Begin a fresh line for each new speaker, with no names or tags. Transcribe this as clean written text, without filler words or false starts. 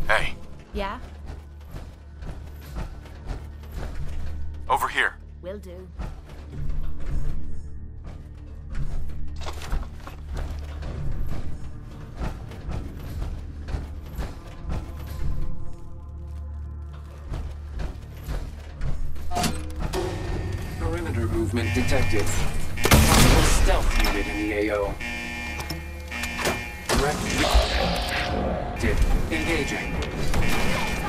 Hey.
Yeah?
Over here.
Will do.
Perimeter movement detected. Possible stealth unit in the AO. Direct. Engaging.